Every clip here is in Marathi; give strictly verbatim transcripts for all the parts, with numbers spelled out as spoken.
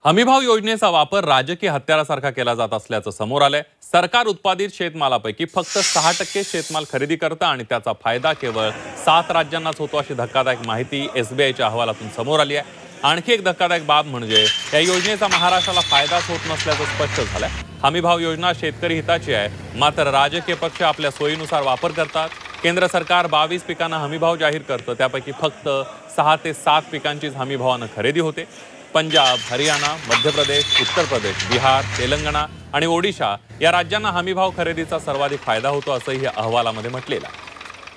हमीभाव योजनेचा वापर राजकीय हत्यारासारखा केला जात असल्याचं समोर आलंय। सरकार उत्पादित शेतमालापैकी फक्त सहा टक्के शेतमाल खरेदी करतं आणि त्याचा फायदा केवळ सात राज्यांनाच होतो अशी धक्कादायक माहिती एसबीआयच्या अहवालातून समोर आली आहे। आणखी एक धक्कादायक बाब म्हणजे या योजनेचा महाराष्ट्राला फायदाच होत नसल्याचं स्पष्ट झालंय। हमीभाव योजना शेतकरी हिताची आहे, मात्र राजकीय पक्ष आपल्या सोयीनुसार वापर करतात। केंद्र सरकार बावीस पिकांना हमीभाव जाहीर करतं, त्यापैकी फक्त सहा ते सात पिकांचीच हमीभावानं खरेदी होते। पंजाब, हरियाणा, मध्य प्रदेश, उत्तर प्रदेश, बिहार, तेलंगणा आणि ओडिशा या राज्यांना हमीभाव खरेदीचा सर्वाधिक फायदा होतो असंही या अहवालामध्ये म्हटलेलं आहे।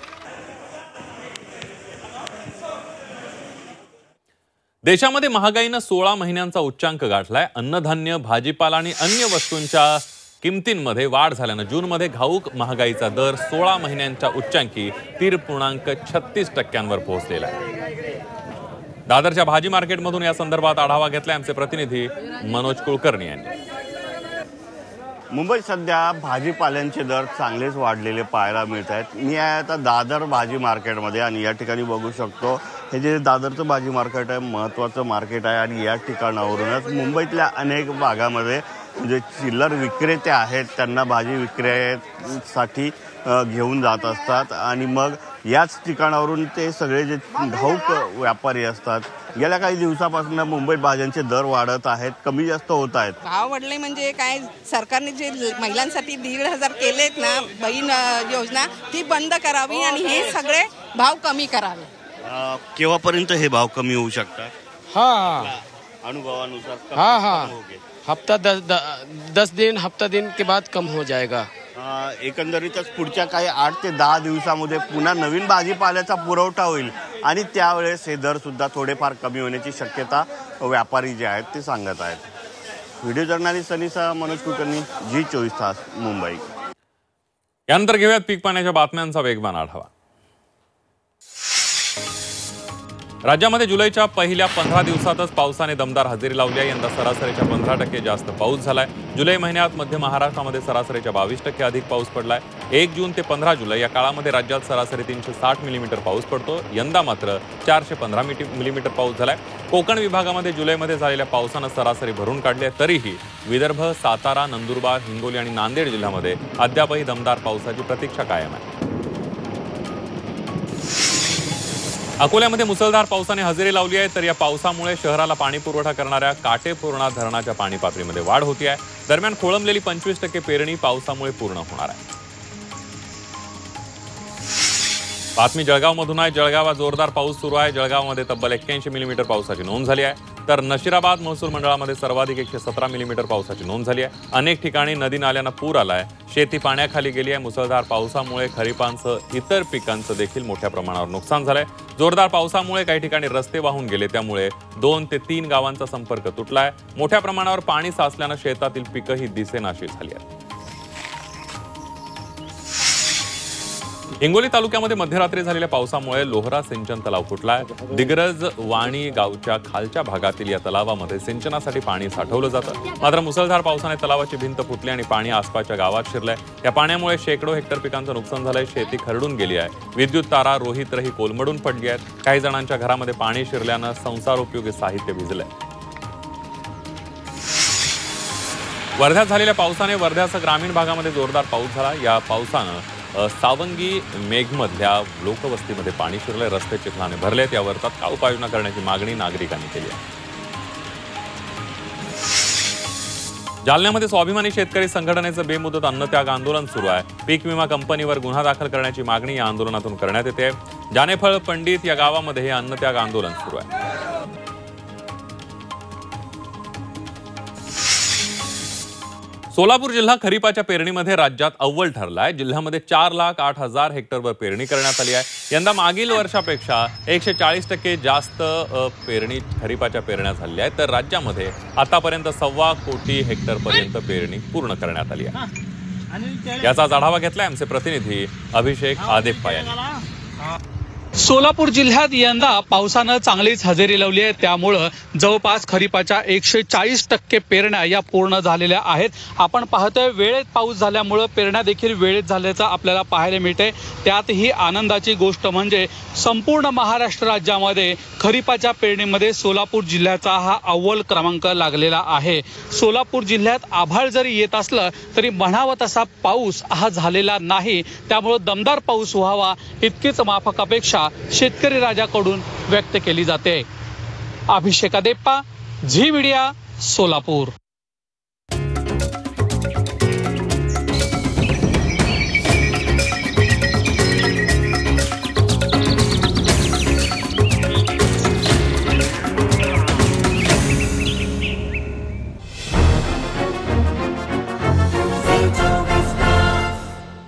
देशामध्ये महागाईनं सोळा महिन्यांचा उच्चांक गाठलाय। अन्नधान्य, भाजीपाला आणि अन्य वस्तूंच्या किमतींमध्ये वाढ झाल्यानं जूनमध्ये घाऊक महागाईचा दर सोळा महिन्यांच्या उच्चांकी तीन पूर्णांक छत्तीस टक्क्यांवर पोहोचलेला आहे। दादरच्या भाजी मार्केटमधून या संदर्भात आढावा घेतलाय आमचे प्रतिनिधी मनोज कुलकर्णी यांनी। मुंबईत सध्या भाजीपाल्यांचे दर चांगलेच वाढलेले पाहायला मिळत आहेत। मी आहे आता दादर भाजी मार्केटमध्ये आणि या ठिकाणी बघू शकतो हे जे दादरचं भाजी मार्केट आहे महत्त्वाचं मार्केट आहे आणि या ठिकाणावरूनच मुंबईतल्या अनेक भागामध्ये जे चिल्लर विक्रेते आहेत त्यांना भाजी विक्रीसाठी घेऊन जात असतात आणि मग याच ठिकाणावरून ते सगळे जे घाऊक व्यापारी असतात गेल्या काही दिवसापासून मुंबईत भाज्यांचे दर वाढत आहेत, कमी जास्त होत आहेत। भाव वाढले म्हणजे काय, सरकारने जे महिलांसाठी दीड हजार केलेत ना बहीण योजना ती बंद करावी आणि हे सगळे भाव कमी करावे। केव्हापर्यंत हे भाव कमी होऊ शकतात? हाँ अनुभवानुसार हाँ हाँ हफ्ता दस दस दिन हफ्ता दिन के बाद कम हो जाएगा। एकंदरीतच पुढच्या काही आठ ते दहा दिवसामध्ये पुन्हा नवीन भाजीपाल्याचा पुरवठा होईल आणि त्यावेळेस हे दर सुद्धा थोडेफार कमी होण्याची शक्यता व्यापारी जे आहेत ते सांगत आहेत। व्हिडिओ जर्नलिस्ट सनीसा, मनोज कुलकर्णी, जी चोवीस तास, मुंबई। यानंतर घेऊयात पीक पाण्याच्या बातम्यांचा वेगवान आढावा। राज्यामध्ये जुलैच्या पहिल्या पंधरा दिवसातच पावसाने दमदार हजेरी लावली आहे। यंदा सरासरीच्या पंधरा टक्के जास्त पाऊस झालाय। जुलै महिन्यात मध्य महाराष्ट्रामध्ये सरासरीच्या बावीस टक्के अधिक पाऊस पडलाय। एक जून ते पंधरा जुलै या काळामध्ये राज्यात सरासरी तीनशे साठ मिलीमीटर पाऊस पडतो। यंदा मात्र चारशे पंधरा मिलीमीटर पाऊस झालाय। कोकण विभागामध्ये जुलैमध्ये झालेल्या पावसानं सरासरी भरून काढली आहे, तरीही विदर्भ, सातारा, नंदुरबार, हिंगोली आणि नांदेड जिल्ह्यामध्ये अद्यापही दमदार पावसाची प्रतीक्षा कायम आहे। अकोल्यामध्ये मुसळधार पावसाने हजेरी लावली आहे, तर या पावसामुळे शहराला पाणी पुरवठा करणाऱ्या काटेपूर्णा धरणाच्या पाणी पातळीमध्ये वाढ होती आहे। दरम्यान खोळंबलेली पंचवीस टक्के पेरणी पावसामुळे पूर्ण होणार आहे। बातमी जळगावमधून आहे। जळगावात जोरदार पाऊस सुरू आहे। जळगावमध्ये तब्बल एक्क्याऐंशी मिलीमीटर पावसाची नोंद झाली आहे, तर नशिराबाद महसूल मंडळामध्ये सर्वाधिक एकशे सतरा मिलीमीटर पावसाची नोंद झाली आहे। अनेक ठिकाणी नदी नाल्यांना पूर आलाय, शेती पाण्याखाली गेली आहे। मुसळधार पावसामुळे खरीपांचं इतर पिकांचं देखील मोठ्या प्रमाणावर नुकसान झालंय। जोरदार पावसामुळे काही ठिकाणी रस्ते वाहून गेले, त्यामुळे दोन ते तीन गावांचा संपर्क तुटलाय। मोठ्या प्रमाणावर पाणी साचल्यानं शेतातील पिकंही दिसेनाशी झाली आहेत। हिंगोली तालुक्यामध्ये मध्यरात्री झालेल्या पावसामुळे लोहरा सिंचन तलाव फुटलाय। दिग्रज वाणी गावच्या खालच्या भागातील या तलावामध्ये सिंचनासाठी पाणी साठवलं जातं, मात्र मुसळधार पावसाने तलावाची भिंत फुटली आणि पाणी आसपासच्या गावात शिरलंय। या पाण्यामुळे शेकडो हेक्टर पिकांचं नुकसान झालंय, शेती खरडून गेली आहे। विद्युत तारा, रोहित्रही कोलमडून पडली आहेत। काही जणांच्या घरामध्ये पाणी शिरल्यानं संसारोपयोगी साहित्य भिजलंय। वर्ध्यात झालेल्या पावसाने वर्ध्यासह ग्रामीण भागामध्ये जोरदार पाऊस झाला। या पावसानं सावंगी मेघमधल्या लोकवस्तीमध्ये पाणी शिरले, रस्ते चिखलाने भरलेत। यावर तात्काळ उपाययोजना करण्याची मागणी नागरिकांनी केली आहे। जालन्यामध्ये स्वाभिमानी शेतकरी संघटनेचं बेमुदत अन्नत्याग आंदोलन सुरू आहे। पीक विमा कंपनीवर गुन्हा दाखल करण्याची मागणी या आंदोलनातून करण्यात येते। जानेफळ पंडित या गावामध्ये हे अन्नत्याग आंदोलन सुरू आहे। सोलापूर जिल्हा खरीपाच्या पेरणीमध्ये राज्यात अव्वल ठरला आहे। जिल्ह्यामध्ये चार लाख आठ हजार हेक्टरवर पेरणी करण्यात आली आहे। यंदा मागील वर्षापेक्षा एकशे चाळीस टक्के जास्त पेरणी खरीपाच्या पेरण्या झालेल्या आहेत, तर राज्यामध्ये आतापर्यंत सव्वा कोटी हेक्टरपर्यंत पेरणी पूर्ण करण्यात आली आहे। याचा आढावा घेतलाय आमचे प्रतिनिधी अभिषेक आदेप्पा यांनी। सोलापूर जिल्ह्यात यंदा पावसानं चांगलीच हजेरी लावली आहे, त्यामुळं जवळपास खरीपाच्या एकशे चाळीस टक्के पेरण्या या पूर्ण झालेल्या आहेत. आपण पाहतोय वेळेत पाऊस झाल्यामुळं पेरण्या देखील वेळेत झाल्याचं आपल्याला पाहायला मिळते. त्यातही आनंदाची गोष्ट म्हणजे संपूर्ण महाराष्ट्र राज्यामध्ये खरीपाच्या पेरणीमध्ये सोलापूर जिल्ह्याचा हा अव्वल क्रमांक लागलेला आहे. सोलापूर जिल्ह्यात आभाळ जरी येत असलं तरी म्हणावं तसा पाऊस हा झालेला नाही, त्यामुळं दमदार पाऊस व्हावा इतकीच माफक अपेक्षा शेतकरी राजाकडून व्यक्त केली जाते. अभिषेक अदेप्पा, झी मीडिया, सोलापूर.